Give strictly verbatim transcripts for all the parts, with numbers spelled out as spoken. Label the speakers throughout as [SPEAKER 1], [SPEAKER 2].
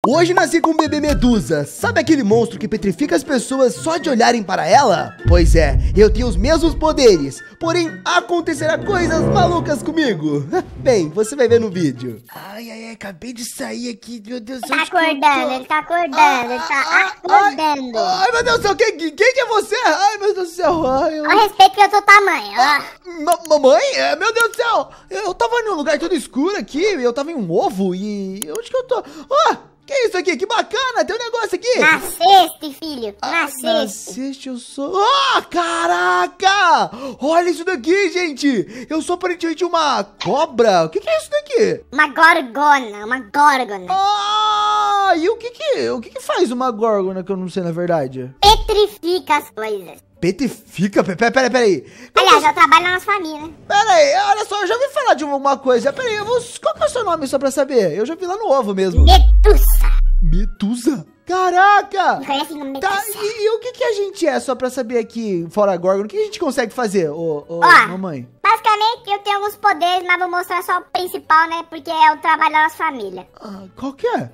[SPEAKER 1] Hoje nasci com um bebê medusa. Sabe aquele monstro que petrifica as pessoas só de olharem para ela? Pois é, eu tenho os mesmos poderes, porém acontecerá coisas malucas comigo. Bem, você vai ver no vídeo. Ai, ai, ai, acabei de sair aqui, meu Deus do céu.
[SPEAKER 2] Tá acordando, ele tá acordando, ah, ele tá ah, acordando.
[SPEAKER 1] Ai, ai, meu Deus do céu, quem, quem que é você? Ai, meu Deus do céu. Ai, eu...
[SPEAKER 2] A respeito que eu sou tamanho, ó.
[SPEAKER 1] Mamãe? É, meu Deus do céu. Eu, eu tava num lugar todo escuro aqui, eu tava em um ovo e... Onde que eu tô? Ah, que é isso aqui? Que bacana, tem um negócio aqui.
[SPEAKER 2] Nasceste, filho,
[SPEAKER 1] ah,
[SPEAKER 2] nasceste.
[SPEAKER 1] Nasceste, eu sou... Ah, caraca! Olha isso daqui, gente. Eu sou aparentemente uma cobra. O que que é isso daqui?
[SPEAKER 2] Uma gorgona, uma górgona.
[SPEAKER 1] Ah, e o que que, o que que faz uma górgona que eu não sei na verdade?
[SPEAKER 2] Petrifica as coisas.
[SPEAKER 1] Petrifica? Peraí, peraí, peraí.
[SPEAKER 2] Aliás, eu trabalho na nossa família.
[SPEAKER 1] Pera aí, olha só, eu já ouvi falar de uma coisa. Pera aí, eu vou... qual que é o seu nome só pra saber? Eu já vi lá no ovo mesmo.
[SPEAKER 2] Medusa.
[SPEAKER 1] Medusa? Caraca!
[SPEAKER 2] Me conhece como Medusa.
[SPEAKER 1] Tá, e, e o que que a gente é, só pra saber aqui, fora a Gorgon, o que a gente consegue fazer, ô, ô
[SPEAKER 2] Ó,
[SPEAKER 1] mamãe?
[SPEAKER 2] Basicamente, eu tenho alguns poderes, mas vou mostrar só o principal, né? Porque é o trabalho da nossa família.
[SPEAKER 1] Ah, qual que é?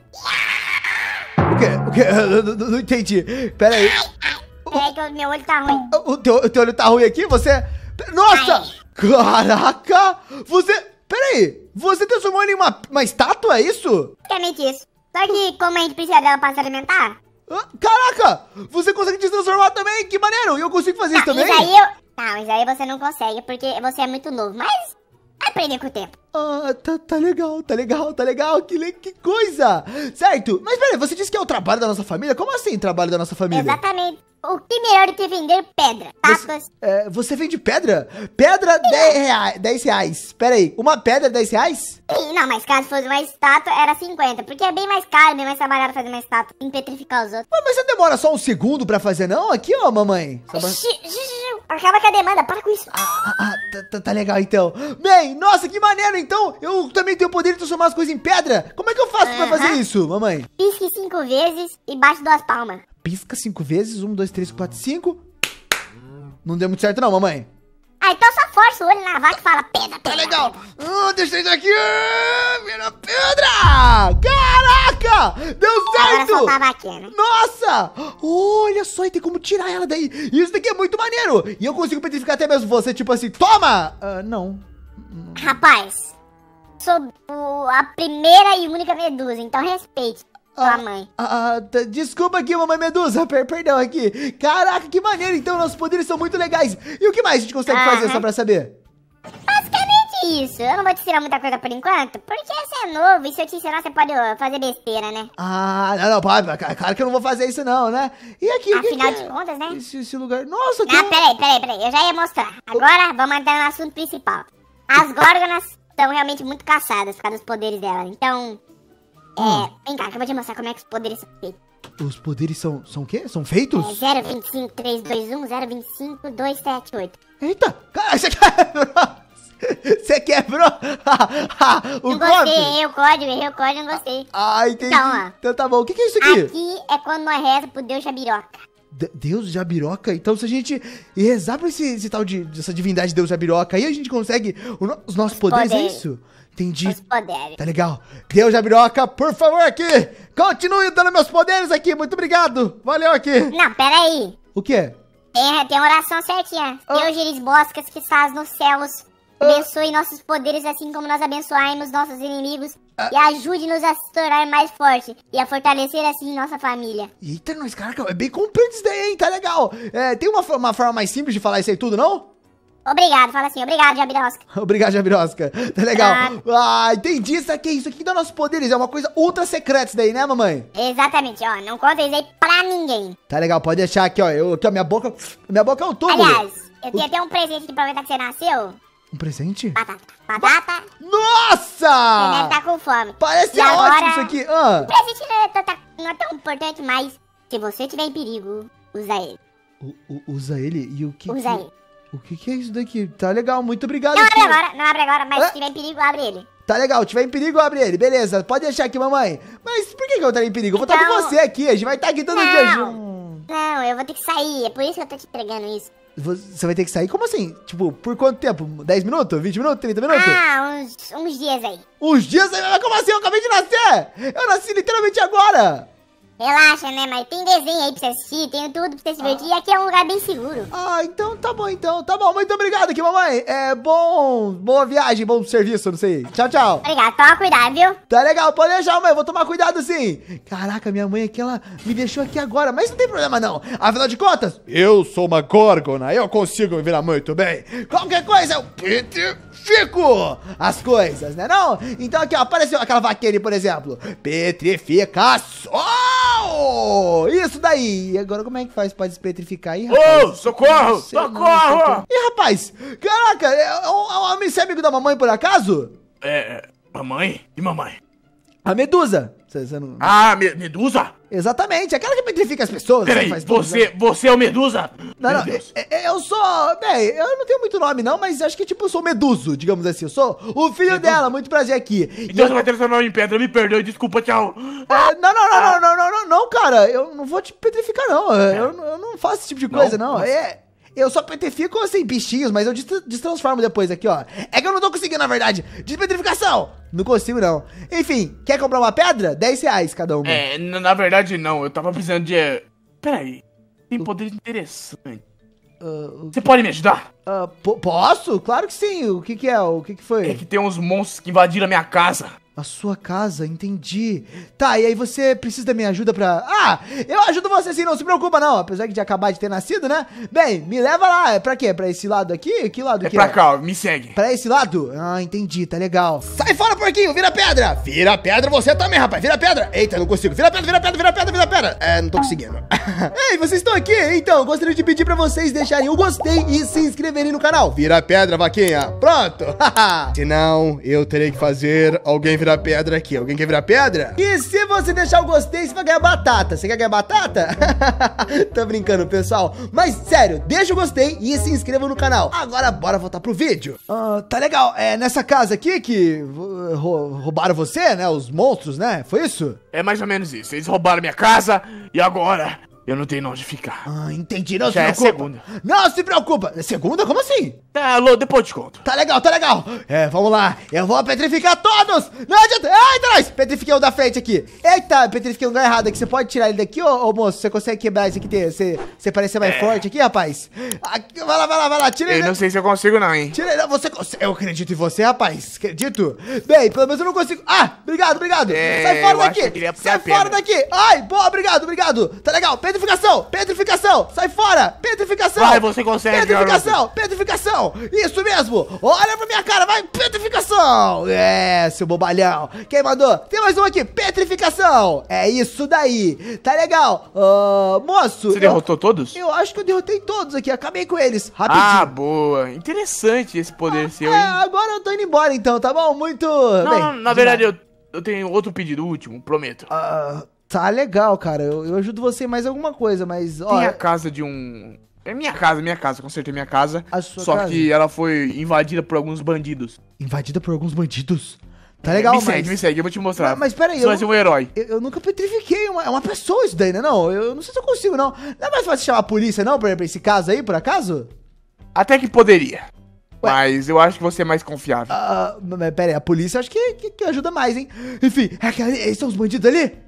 [SPEAKER 1] O quê? O quê? Eu não, não, não entendi. Pera aí.
[SPEAKER 2] Peraí que o meu olho tá ruim.
[SPEAKER 1] O teu, o teu olho tá ruim aqui? Você... Nossa!
[SPEAKER 2] Ai.
[SPEAKER 1] Caraca! Você... Pera aí. Você transformou ele em uma, uma estátua, é isso?
[SPEAKER 2] Basicamente isso. Só que como a gente precisa dela pra se alimentar...
[SPEAKER 1] Ah, caraca! Você consegue te transformar também? Que maneiro! E eu consigo fazer isso
[SPEAKER 2] Não,
[SPEAKER 1] também?
[SPEAKER 2] isso aí eu... Não, isso aí você não consegue, porque você é muito novo. Mas vai aprender com o tempo.
[SPEAKER 1] Ah, tá, tá legal, tá legal, tá legal. Que, le- que coisa! Certo, mas peraí, você disse que é o trabalho da nossa família? Como assim, trabalho da nossa família?
[SPEAKER 2] Exatamente. O que melhor do que vender pedra? Tátuas.
[SPEAKER 1] Você, é, você vende pedra? Pedra, dez reais, dez reais. Pera aí, uma pedra, dez reais?
[SPEAKER 2] Sim, não, mas caso fosse uma estátua, era cinquenta. Porque é bem mais caro, bem mais trabalhado fazer uma estátua. Em petrificar os outros.
[SPEAKER 1] Ué, mas você demora só um segundo pra fazer, não? Aqui, ó, mamãe. Só pra-
[SPEAKER 2] Xi, xi, xi, Acaba com a demanda, para com isso.
[SPEAKER 1] Ah, ah, tá, tá- tá legal, então. Bem, nossa, que maneiro, então. Eu também tenho o poder de transformar as coisas em pedra. Como é que eu faço pra
[SPEAKER 2] Aham.
[SPEAKER 1] fazer isso, mamãe?
[SPEAKER 2] Pisque cinco vezes e bate duas palmas.
[SPEAKER 1] Pisca cinco vezes, um, dois, três, quatro, cinco. Não deu muito certo não, mamãe.
[SPEAKER 2] Ah, então só força o olho na vaca e fala pedra, pedra.
[SPEAKER 1] Tá legal. Ah, deixa isso aqui. Ah, vira pedra. Caraca, deu
[SPEAKER 2] Agora
[SPEAKER 1] certo.
[SPEAKER 2] soltar a vaquinha, né?
[SPEAKER 1] Nossa, olha só, e tem como tirar ela daí. Isso daqui é muito maneiro. E eu consigo petrificar até mesmo você, tipo assim, toma. Ah, não.
[SPEAKER 2] Rapaz, sou o- a primeira e única medusa, então respeite sua mãe.
[SPEAKER 1] Ah, tá, desculpa aqui, mamãe Medusa, per perdão aqui. Caraca, que maneiro, então nossos poderes são muito legais. E o que mais a gente consegue
[SPEAKER 2] Aham.
[SPEAKER 1] fazer, só pra saber?
[SPEAKER 2] Basicamente isso. Eu não vou te ensinar muita coisa por enquanto, porque você é novo e se eu te ensinar você pode ó, fazer besteira, né?
[SPEAKER 1] Ah, não, não, pode, claro que eu não vou fazer isso não, né? E aqui, o que
[SPEAKER 2] Afinal
[SPEAKER 1] que
[SPEAKER 2] de
[SPEAKER 1] é?
[SPEAKER 2] contas, né?
[SPEAKER 1] Esse, esse lugar, nossa, aqui...
[SPEAKER 2] Ah, peraí, peraí, peraí, eu já ia mostrar. Agora vamos entrar no assunto principal. As górgonas são realmente muito caçadas por causa dos poderes dela, então...
[SPEAKER 1] Hum.
[SPEAKER 2] É, vem cá que eu vou te mostrar como é que os poderes são feitos.
[SPEAKER 1] Os poderes são, são o quê? São
[SPEAKER 2] É
[SPEAKER 1] feitos?
[SPEAKER 2] zero vinte e cinco, três dois um, zero vinte e cinco, dois sete oito.
[SPEAKER 1] Eita, cara, você quebrou! Você quebrou o
[SPEAKER 2] Não
[SPEAKER 1] código?
[SPEAKER 2] gostei, errei o código, errei o código, não gostei.
[SPEAKER 1] Ah, entendi.
[SPEAKER 2] Então, ó.
[SPEAKER 1] Então tá bom, o que que é isso aqui?
[SPEAKER 2] Aqui é quando nós reza pro Deus Jabiroca.
[SPEAKER 1] De- Deus Jabiroca? Então se a gente rezar pra esse, esse tal de, dessa divindade Deus Jabiroca, aí a gente consegue o no- os nossos poderes, é
[SPEAKER 2] poderes.
[SPEAKER 1] isso? Entendi.
[SPEAKER 2] Os poderes.
[SPEAKER 1] Tá legal. Deus Jabiroca, por favor, aqui. Continue dando meus poderes aqui. Muito obrigado. Valeu aqui.
[SPEAKER 2] Não, pera aí.
[SPEAKER 1] O quê?
[SPEAKER 2] Tem, tem oração certinha.
[SPEAKER 1] Ah.
[SPEAKER 2] Deus Giris Boscas que estás nos céus. Abençoe nossos poderes assim como nós abençoarmos nossos inimigos.
[SPEAKER 1] Ah.
[SPEAKER 2] E ajude-nos a se tornar mais forte. E a fortalecer assim nossa família.
[SPEAKER 1] Eita, nós, caraca, é bem comprido isso daí, hein? Tá legal. É, tem uma, fo- uma forma mais simples de falar isso aí tudo, não?
[SPEAKER 2] Obrigado, fala assim. Obrigado, Jabirosca.
[SPEAKER 1] Obrigado, Jabirosca. Tá legal. Ah, entendi isso aqui. Isso aqui dá nossos poderes. É uma coisa ultra secreta isso daí, né, mamãe?
[SPEAKER 2] Exatamente, ó. Não conta isso aí pra ninguém.
[SPEAKER 1] Tá legal, pode deixar aqui, ó. Eu, aqui, ó, minha boca... Minha boca é um tubo.
[SPEAKER 2] Aliás, eu tenho até um presente aqui pra aproveitar que você nasceu.
[SPEAKER 1] Um presente?
[SPEAKER 2] Batata. Batata. Você deve
[SPEAKER 1] Nossa!
[SPEAKER 2] estar com fome.
[SPEAKER 1] Parece
[SPEAKER 2] E agora-
[SPEAKER 1] ótimo isso aqui. Ah.
[SPEAKER 2] O presente não é, tão, não é tão importante, mas se você tiver em perigo, usa ele.
[SPEAKER 1] U- u- usa ele? E o que
[SPEAKER 2] Usa
[SPEAKER 1] que...
[SPEAKER 2] ele.
[SPEAKER 1] O que que é isso daqui? Tá legal, muito obrigado.
[SPEAKER 2] Não
[SPEAKER 1] aqui.
[SPEAKER 2] abre agora, não abre agora, mas
[SPEAKER 1] Ah.
[SPEAKER 2] se tiver em perigo, abre ele.
[SPEAKER 1] Tá legal, tiver em perigo, abre ele. Beleza, pode deixar aqui, mamãe. Mas por que que eu estaria em perigo? Eu vou estar com
[SPEAKER 2] Então-
[SPEAKER 1] você aqui, a gente vai estar aqui todo
[SPEAKER 2] Não.
[SPEAKER 1] dia junto.
[SPEAKER 2] Não, eu vou ter que sair, é por isso que eu tô te entregando isso.
[SPEAKER 1] Você vai ter que sair? Como assim? Tipo, por quanto tempo? dez minutos? vinte minutos? trinta minutos?
[SPEAKER 2] Ah, uns, uns dias aí.
[SPEAKER 1] Uns dias? Mas como assim? Eu acabei de nascer! Eu nasci literalmente agora!
[SPEAKER 2] Relaxa, né? Mas tem desenho aí pra você assistir, tem tudo pra você se divertir. E aqui é um lugar bem seguro.
[SPEAKER 1] Ah, então tá bom, então. Tá bom, muito obrigado aqui, mamãe. É bom... Boa viagem, bom serviço, não sei. Tchau, tchau.
[SPEAKER 2] Obrigado, toma cuidado, viu?
[SPEAKER 1] Tá legal, pode deixar, mãe. Eu vou tomar cuidado sim. Caraca, minha mãe aqui, ela me deixou aqui agora. Mas não tem problema, não. Afinal de contas, eu sou uma górgona. Eu consigo me virar muito bem. Qualquer coisa, eu petrifico as coisas, né não? Então aqui, ó, apareceu aquela vaquinha ali, por exemplo. Petrificação! Isso daí! E agora como é que faz pra despetrificar aí, rapaz?
[SPEAKER 3] Ô, socorro!
[SPEAKER 1] Sei não,
[SPEAKER 3] Socorro!
[SPEAKER 1] Ih, rapaz! Caraca, é, é, é, você é amigo da mamãe por acaso?
[SPEAKER 3] É, mamãe? E mamãe?
[SPEAKER 1] A Medusa. Você, você não...
[SPEAKER 3] Ah, me Medusa?
[SPEAKER 1] Exatamente, aquela que petrifica as pessoas.
[SPEAKER 3] Peraí,
[SPEAKER 1] faz tudo,
[SPEAKER 3] você,
[SPEAKER 1] né?
[SPEAKER 3] você é o Medusa?
[SPEAKER 1] Não,
[SPEAKER 3] Meu
[SPEAKER 1] não,
[SPEAKER 3] Deus.
[SPEAKER 1] é- é- eu sou, bem, eu não tenho muito nome não, mas acho que tipo, eu sou Meduso, digamos assim, eu sou o filho
[SPEAKER 3] Meduso?
[SPEAKER 1] dela, muito prazer aqui. E
[SPEAKER 3] Então
[SPEAKER 1] eu-
[SPEAKER 3] você vai transformar em pedra, me perdoe, desculpa, tchau.
[SPEAKER 1] é, não, não, não, não, não, não, não, não, cara, eu não vou te petrificar não, eu, não- eu não faço esse tipo de
[SPEAKER 3] Não?
[SPEAKER 1] coisa não,
[SPEAKER 3] Nossa.
[SPEAKER 1] é... Eu só petrifico, assim, bichinhos, mas eu dest- destransformo depois aqui, ó. É que eu não tô conseguindo, na verdade. Despetrificação! Não consigo, não. Enfim, quer comprar uma pedra? dez reais cada uma.
[SPEAKER 3] É, na na verdade não, eu tava precisando de... eh, Peraí, tem poder interessante.
[SPEAKER 1] Ah, o-
[SPEAKER 3] Você pode me ajudar?
[SPEAKER 1] ah, po- posso? Claro que sim. O que que é? O que que foi?
[SPEAKER 3] É que tem uns monstros que invadiram a minha casa.
[SPEAKER 1] A sua casa, entendi. Tá, e aí você precisa da minha ajuda pra... Ah, eu ajudo você sim, não se preocupa não. Apesar de acabar de ter nascido, né? Bem, me leva lá. É pra quê? Pra esse lado aqui? Que lado
[SPEAKER 3] É
[SPEAKER 1] que
[SPEAKER 3] pra
[SPEAKER 1] é?
[SPEAKER 3] cá, ó, me segue.
[SPEAKER 1] Pra esse lado? Ah, entendi, tá legal. Sai fora, porquinho, vira pedra. Vira pedra você também, rapaz, vira pedra. Eita, não consigo. Vira pedra, vira pedra, vira pedra, vira pedra. É, não tô conseguindo. Ei, vocês estão aqui? Então, eu gostaria de pedir pra vocês deixarem o gostei e se inscreverem no canal. Vira pedra, vaquinha. Pronto. Senão, eu terei que fazer alguém virar pedra aqui. Alguém quer virar pedra? E se você deixar o gostei, você vai ganhar batata. Você quer ganhar batata? Tô brincando, pessoal. Mas, sério, deixa o gostei e se inscreva no canal. Agora, bora voltar pro vídeo. Ah, tá legal. É nessa casa aqui que uh, rou- roubaram você, né? Os monstros, né? Foi isso?
[SPEAKER 3] É mais ou menos isso, eles roubaram minha casa e agora eu não tenho onde ficar.
[SPEAKER 1] Ah, entendi. Não
[SPEAKER 3] Já é
[SPEAKER 1] se preocupa.
[SPEAKER 3] segunda.
[SPEAKER 1] Não se preocupa. É segunda? Como assim?
[SPEAKER 3] Tá, Lô, depois eu te conto.
[SPEAKER 1] Tá legal, tá legal. É, vamos lá. Eu vou petrificar todos. Não adianta. Eita, nós. Petrifiquei o da frente aqui. Eita, petrifiquei um lugar errado aqui. Você pode tirar ele daqui, ô, ô moço? Você consegue quebrar esse aqui? ter- Você, você parece ser mais forte aqui, rapaz? Aqui, vai lá, vai lá, vai lá. Tira
[SPEAKER 3] Eu
[SPEAKER 1] ele.
[SPEAKER 3] não sei se eu consigo não, hein.
[SPEAKER 1] Tira ele. Não, você consegue. Eu acredito em você, rapaz. Acredito. Bem, pelo menos eu não consigo. Ah, obrigado, obrigado.
[SPEAKER 3] É,
[SPEAKER 1] Sai fora
[SPEAKER 3] eu acho
[SPEAKER 1] daqui.
[SPEAKER 3] que eu queria
[SPEAKER 1] Sai
[SPEAKER 3] puxar a
[SPEAKER 1] fora
[SPEAKER 3] pedra.
[SPEAKER 1] daqui. Ai, boa, obrigado, obrigado. Tá legal. Petrificação, petrificação. Sai fora. Petrificação.
[SPEAKER 3] Vai, você consegue,
[SPEAKER 1] Petrificação, petrificação. Isso mesmo. Olha pra minha cara, vai. Petrificação. É, seu bobalhão. Quem mandou? Tem mais um aqui. Petrificação. É isso daí. Tá legal. Ah, moço.
[SPEAKER 3] Você
[SPEAKER 1] eu-
[SPEAKER 3] derrotou todos?
[SPEAKER 1] Eu acho que eu derrotei todos aqui. Acabei com eles. Rapidinho.
[SPEAKER 3] Ah, boa. Interessante esse poder seu,
[SPEAKER 1] É,
[SPEAKER 3] hein.
[SPEAKER 1] agora eu tô indo embora então, tá bom? Muito.
[SPEAKER 3] Não,
[SPEAKER 1] bem,
[SPEAKER 3] não, na
[SPEAKER 1] de
[SPEAKER 3] verdade
[SPEAKER 1] nada.
[SPEAKER 3] eu, eu tenho outro pedido, o último, prometo.
[SPEAKER 1] Ah, tá legal, cara. Eu, eu ajudo você em mais alguma coisa, mas. Ó,
[SPEAKER 3] Tem a casa de um... É minha casa, minha casa, consertei minha casa.
[SPEAKER 1] A sua
[SPEAKER 3] Só
[SPEAKER 1] casa?
[SPEAKER 3] que ela foi invadida por alguns bandidos.
[SPEAKER 1] invadida por alguns bandidos. Tá legal,
[SPEAKER 3] me
[SPEAKER 1] mas.
[SPEAKER 3] segue, me segue, eu vou te mostrar.
[SPEAKER 1] Mas, mas peraí,
[SPEAKER 3] Você
[SPEAKER 1] eu,
[SPEAKER 3] vai ser um herói.
[SPEAKER 1] eu, eu nunca petrifiquei uma, é uma pessoa isso daí, né? Não, eu não sei se eu consigo, não. Não é mais fácil chamar a polícia, não, pra, pra esse caso aí, por acaso?
[SPEAKER 3] Até que poderia.
[SPEAKER 1] Ué.
[SPEAKER 3] Mas eu acho que você é mais confiável.
[SPEAKER 1] Ah, mas pera aí, a polícia acho que, que, que ajuda mais, hein? Enfim, é aquela, esses são os bandidos ali?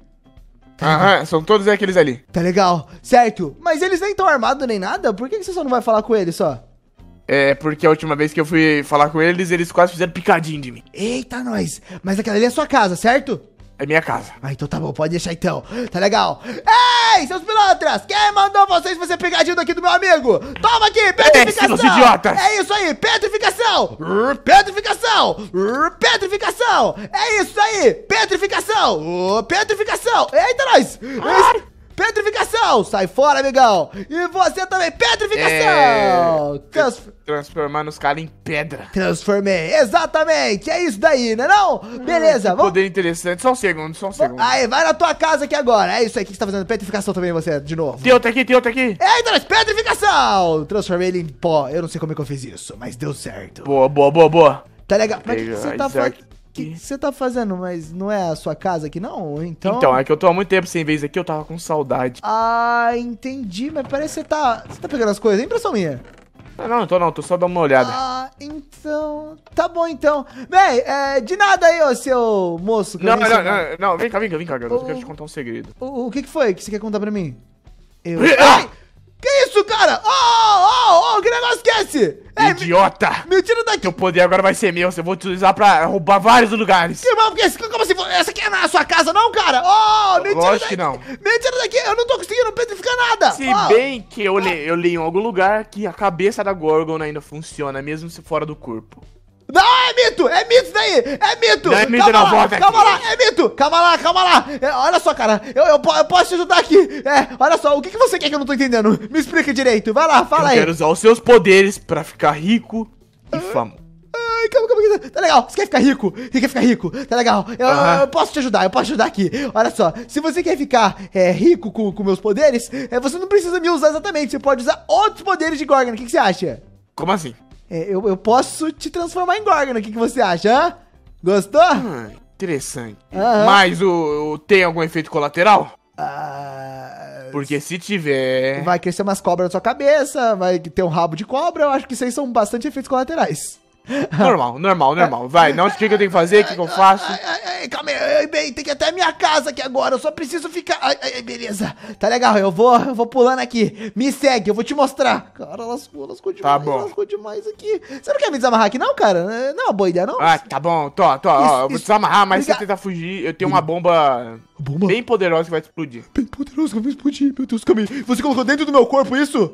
[SPEAKER 3] Aham, são todos aqueles ali.
[SPEAKER 1] Tá legal, certo. Mas eles nem estão armados nem nada, por que, que você só não vai falar com eles só?
[SPEAKER 3] É, porque a última vez que eu fui falar com eles, eles quase fizeram picadinho de mim.
[SPEAKER 1] Eita, nós. Mas aquela ali é sua casa, certo?
[SPEAKER 3] É minha casa.
[SPEAKER 1] Ah, então tá bom, pode deixar então. Tá legal. Ei, seus pilantras! Quem mandou vocês fazer pegadinha aqui do meu amigo? Toma aqui, petrificação!
[SPEAKER 3] seus idiotas!
[SPEAKER 1] É isso aí, petrificação! Rrr, Petrificação! Rrr, Petrificação! É isso aí, petrificação! Ô, petrificação! Eita, nós!
[SPEAKER 3] Ai!
[SPEAKER 1] Petrificação! Sai fora, amigão! E você também, petrificação!
[SPEAKER 3] É...
[SPEAKER 1] Trans-
[SPEAKER 3] Transformar nos caras em pedra.
[SPEAKER 1] Transformei, exatamente! É isso daí, né não? Beleza, vamos...
[SPEAKER 3] Poder interessante. Só um segundo, só um segundo.
[SPEAKER 1] Aí, vai na tua casa aqui agora. É isso aí que você tá fazendo. Petrificação também, você, de novo.
[SPEAKER 3] Tem outro aqui, tem outro aqui.
[SPEAKER 1] Eita, nós, petrificação! Transformei ele em pó. Eu não sei como é que eu fiz isso, mas deu certo.
[SPEAKER 3] Boa, boa, boa, boa.
[SPEAKER 1] Tá legal. Mas o que
[SPEAKER 3] Pega
[SPEAKER 1] você tá
[SPEAKER 3] isso
[SPEAKER 1] fazendo?
[SPEAKER 3] aqui.
[SPEAKER 1] O que você tá fazendo? Mas não é a sua casa aqui, não? Então...
[SPEAKER 3] Então, é que eu tô há muito tempo sem vez aqui, eu tava com saudade.
[SPEAKER 1] Ah, entendi. Mas parece que você tá... Você tá pegando as coisas, é impressão minha.
[SPEAKER 3] Ah, não, tô não, tô só dando uma olhada.
[SPEAKER 4] Ah, então... Tá bom, então. Bem, é, de nada aí, ô seu moço. que eu
[SPEAKER 3] Não,
[SPEAKER 4] nem
[SPEAKER 3] não,
[SPEAKER 4] sei
[SPEAKER 3] não,
[SPEAKER 4] mais.
[SPEAKER 3] não, vem cá, vem cá, vem cá, garoto.
[SPEAKER 4] Ô,
[SPEAKER 3] Eu quero te contar um segredo.
[SPEAKER 4] O, o que que foi que você quer contar pra mim? Eu...
[SPEAKER 3] Ah!
[SPEAKER 4] Ai! Que isso, cara? Ô, ô, ô, que negócio que é esse? Ei, me,
[SPEAKER 3] Idiota!
[SPEAKER 4] me tira daqui.
[SPEAKER 3] Teu poder agora vai ser meu, eu vou utilizar pra roubar vários lugares.
[SPEAKER 4] Que mal, que esse- como assim? Essa aqui é na sua casa, não, cara? Ô, me tira
[SPEAKER 3] Lógico
[SPEAKER 4] daqui.
[SPEAKER 3] que não.
[SPEAKER 4] Me tira daqui, eu não tô conseguindo petrificar nada.
[SPEAKER 3] Se
[SPEAKER 4] Ó,
[SPEAKER 3] bem que eu li, eu li em algum lugar que a cabeça da Gorgon ainda funciona, mesmo se fora do corpo.
[SPEAKER 4] Não, é mito, é mito isso daí, é mito.
[SPEAKER 3] Não é mito,
[SPEAKER 4] calma
[SPEAKER 3] não,
[SPEAKER 4] lá,
[SPEAKER 3] volta
[SPEAKER 4] calma
[SPEAKER 3] aqui.
[SPEAKER 4] lá, é mito, calma lá, calma lá. É, olha só, cara, eu, eu, po- eu posso te ajudar aqui. É, olha só, o que, que você quer que eu não tô entendendo? Me explica direito, vai lá, fala
[SPEAKER 3] Eu
[SPEAKER 4] aí.
[SPEAKER 3] quero usar os seus poderes pra ficar rico e famoso.
[SPEAKER 4] Ai, calma, calma, calma. Tá legal, você quer ficar rico? Você quer ficar rico? Tá legal, eu,
[SPEAKER 3] Aham.
[SPEAKER 4] eu posso te ajudar, eu posso te ajudar aqui. Olha só, se você quer ficar é, rico com, com meus poderes, é, você não precisa me usar exatamente, você pode usar outros poderes de Gorgon, o que, que você acha?
[SPEAKER 3] Como assim?
[SPEAKER 4] É, eu, eu posso te transformar em Gorgon, o que, que você acha, hã? Gostou?
[SPEAKER 3] Ah, interessante.
[SPEAKER 4] Aham.
[SPEAKER 3] Mas o, o- tem algum efeito colateral?
[SPEAKER 4] Ah,
[SPEAKER 3] Porque se tiver...
[SPEAKER 4] vai crescer umas cobras na sua cabeça, vai ter um rabo de cobra, eu acho que isso aí são bastante efeitos colaterais.
[SPEAKER 3] Normal, normal, normal. Vai, não, o que, que eu tenho que fazer, o que, que eu faço?
[SPEAKER 4] Ai, ai, ai, calma aí, ai, bem, tem que ir até a minha casa aqui agora, eu só preciso ficar... Ai, ai, ai, beleza, tá legal, eu vou, eu vou pulando aqui, me segue, eu vou te mostrar. Cara, lascou, lascou demais,
[SPEAKER 3] Tá bom.
[SPEAKER 4] lascou demais aqui. Você não quer me desamarrar aqui não, cara? Não é uma boa ideia, não?
[SPEAKER 3] Ah, tá bom, tô, tô, ó,
[SPEAKER 4] Isso,
[SPEAKER 3] eu vou
[SPEAKER 4] isso.
[SPEAKER 3] desamarrar, mas se você
[SPEAKER 4] Obrigado.
[SPEAKER 3] tentar fugir, eu tenho uma bomba
[SPEAKER 4] Bomba
[SPEAKER 3] bem poderosa que vai explodir.
[SPEAKER 4] bem poderosa, que vai explodir, meu Deus, calma aí. Você colocou dentro do meu corpo isso?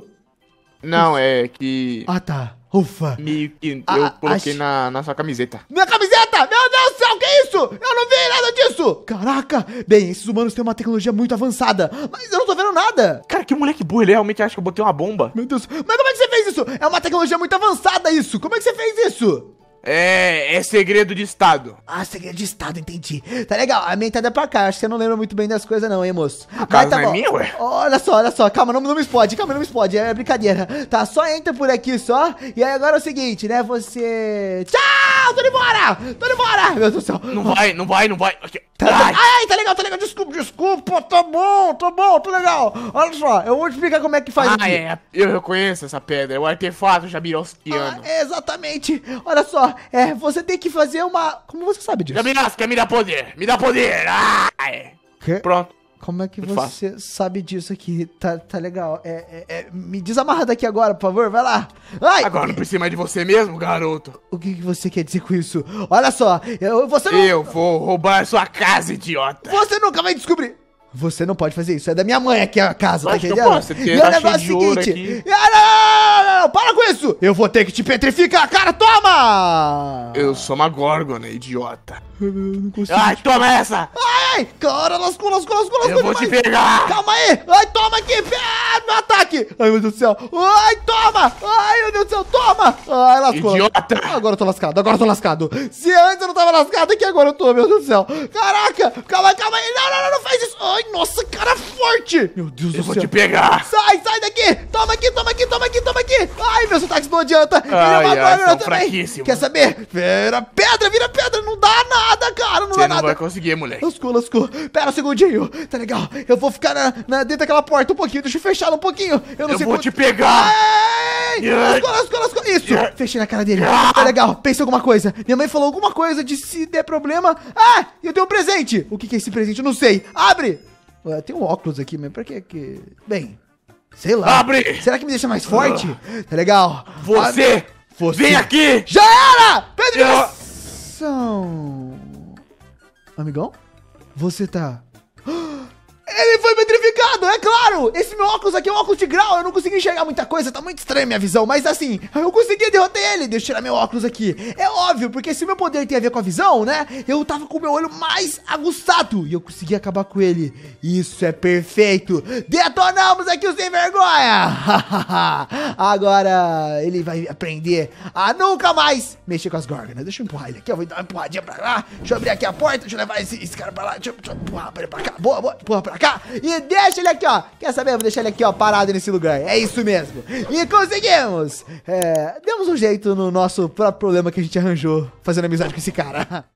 [SPEAKER 3] Não, é que
[SPEAKER 4] Ah, tá, ufa.
[SPEAKER 3] meio que
[SPEAKER 4] Ah,
[SPEAKER 3] eu
[SPEAKER 4] ah,
[SPEAKER 3] coloquei
[SPEAKER 4] acho-
[SPEAKER 3] na, na sua camiseta.
[SPEAKER 4] Minha camiseta! Meu Deus do céu, que isso? Eu não vi nada disso! Caraca! Bem, esses humanos têm uma tecnologia muito avançada, mas eu não tô vendo nada!
[SPEAKER 3] Cara, que moleque burro, ele realmente acha que eu botei uma bomba.
[SPEAKER 4] Meu Deus, mas como é que você fez isso? É uma tecnologia muito avançada isso! Como é que você fez isso?
[SPEAKER 3] É, é segredo de estado.
[SPEAKER 4] Ah, segredo de estado, entendi. Tá legal, a minha entrada é pra cá, acho que você não lembra muito bem das coisas não, hein, moço? A
[SPEAKER 3] casa não é minha, ué?
[SPEAKER 4] Olha só, olha só, calma, não, não me explode, calma, não me explode, é brincadeira. Tá, só entra por aqui só, e aí agora é o seguinte, né, você... Tchau, tô indo embora! Tô indo embora! Meu Deus do céu.
[SPEAKER 3] Não vai, não vai, não vai. Aqui.
[SPEAKER 4] Tá, tá,
[SPEAKER 3] Ai.
[SPEAKER 4] ai, tá legal, tá legal, desculpa, desculpa, tá bom, tá bom, tá legal. Olha só, eu vou te explicar como é que faz
[SPEAKER 3] Ah,
[SPEAKER 4] aqui.
[SPEAKER 3] é, eu reconheço essa pedra, é o artefato
[SPEAKER 4] Ah,
[SPEAKER 3] Jabirowskiano.
[SPEAKER 4] é, exatamente. Olha só, é, você tem que fazer uma... Como você sabe disso?
[SPEAKER 3] Jabirowski, me dá poder, me dá poder. Ai.
[SPEAKER 4] Quê?
[SPEAKER 3] Pronto.
[SPEAKER 4] Como é que
[SPEAKER 3] Muito
[SPEAKER 4] você sabe disso aqui? Tá, tá legal. É, é, é, me desamarra daqui agora, por favor, vai lá. Ai,
[SPEAKER 3] Agora não precisa mais de você mesmo, garoto.
[SPEAKER 4] o que, que você quer dizer com isso? Olha só, eu, você não...
[SPEAKER 3] Eu vou roubar sua casa, idiota.
[SPEAKER 4] Você nunca vai descobrir. Você não pode fazer isso. É da minha mãe aqui a casa, tá
[SPEAKER 3] Lógico que eu
[SPEAKER 4] entendendo?
[SPEAKER 3] posso, porque
[SPEAKER 4] E
[SPEAKER 3] tá
[SPEAKER 4] o negócio é
[SPEAKER 3] cheio
[SPEAKER 4] o
[SPEAKER 3] de ouro
[SPEAKER 4] seguinte.
[SPEAKER 3] aqui.
[SPEAKER 4] Ah, não, não, não, não, para com isso. Eu vou ter que te petrificar, cara. Toma!
[SPEAKER 3] Eu sou uma górgona, idiota.
[SPEAKER 4] Eu não consigo.
[SPEAKER 3] Ai, toma essa.
[SPEAKER 4] Ai, ai, cara, lascou, lascou, lascou, lascou
[SPEAKER 3] Eu vou te
[SPEAKER 4] demais.
[SPEAKER 3] pegar.
[SPEAKER 4] Calma aí. Ai, toma aqui. Ah, meu ataque. Ai, meu Deus do céu. Ai, toma. Ai, meu Deus do céu, toma. Ai, lascou.
[SPEAKER 3] Idiota.
[SPEAKER 4] Agora eu tô lascado, agora eu tô lascado. Se antes eu não tava lascado, aqui agora eu tô, meu Deus do céu. Caraca, calma, calma aí. Não, não, não, não faz isso. Ai, nossa, cara forte. Meu Deus
[SPEAKER 3] Eu
[SPEAKER 4] do
[SPEAKER 3] vou
[SPEAKER 4] céu.
[SPEAKER 3] te pegar.
[SPEAKER 4] Sai, sai daqui! Toma aqui, toma aqui, toma aqui, toma aqui! Ai, meus ataques não adianta! Ele
[SPEAKER 3] Ai,
[SPEAKER 4] é uma
[SPEAKER 3] ai,
[SPEAKER 4] górgona
[SPEAKER 3] são
[SPEAKER 4] também!
[SPEAKER 3] fraquíssimos.
[SPEAKER 4] Quer saber? Vira pedra, vira pedra! Não dá nada, cara! Não
[SPEAKER 3] Você
[SPEAKER 4] dá
[SPEAKER 3] não
[SPEAKER 4] nada!
[SPEAKER 3] vai conseguir, moleque.
[SPEAKER 4] Lascou, lascou! Pera um segundinho! Tá legal! Eu vou ficar na, na- dentro daquela porta um pouquinho, deixa eu fechar ela um pouquinho! Eu não
[SPEAKER 3] Eu
[SPEAKER 4] sei
[SPEAKER 3] vou
[SPEAKER 4] como-
[SPEAKER 3] te pegar.
[SPEAKER 4] Ai!
[SPEAKER 3] Ai.
[SPEAKER 4] Lascou, lascou, lascou! Isso!
[SPEAKER 3] Ai.
[SPEAKER 4] Fechei na cara dele! Tá legal! Pensa em alguma coisa! Minha mãe falou alguma coisa de se der problema... Ah! Eu tenho um presente! O que que é esse presente? Eu não sei! Abre! Ué, tem um óculos aqui, mas pra que que... Bem... Sei lá.
[SPEAKER 3] Abre!
[SPEAKER 4] Será que me deixa mais forte? Tá legal.
[SPEAKER 3] Você,
[SPEAKER 4] Ah, você.
[SPEAKER 3] vem aqui.
[SPEAKER 4] Já era! Petrificação. Amigão? Você tá... Ele foi petrificado, é claro! Esse meu óculos aqui é um óculos de grau, eu não consegui enxergar muita coisa, tá muito estranha a minha visão, mas assim, eu consegui derrotar ele, deixa eu tirar meu óculos aqui. É óbvio, porque se meu poder tem a ver com a visão, né, eu tava com o meu olho mais aguçado e eu consegui acabar com ele. Isso é perfeito! Detonamos aqui o sem vergonha! Agora ele vai aprender a nunca mais mexer com as górgonas. Deixa eu empurrar ele aqui, eu vou dar uma empurradinha pra lá, deixa eu abrir aqui a porta, deixa eu levar esse, esse cara pra lá, deixa eu, deixa eu empurrar pra ele pra cá, boa, boa, empurra pra cá. E deixa ele aqui, ó. Quer saber? Vou deixar ele aqui, ó, parado nesse lugar. É isso mesmo. E conseguimos. É, demos um jeito no nosso próprio problema que a gente arranjou fazendo amizade com esse cara.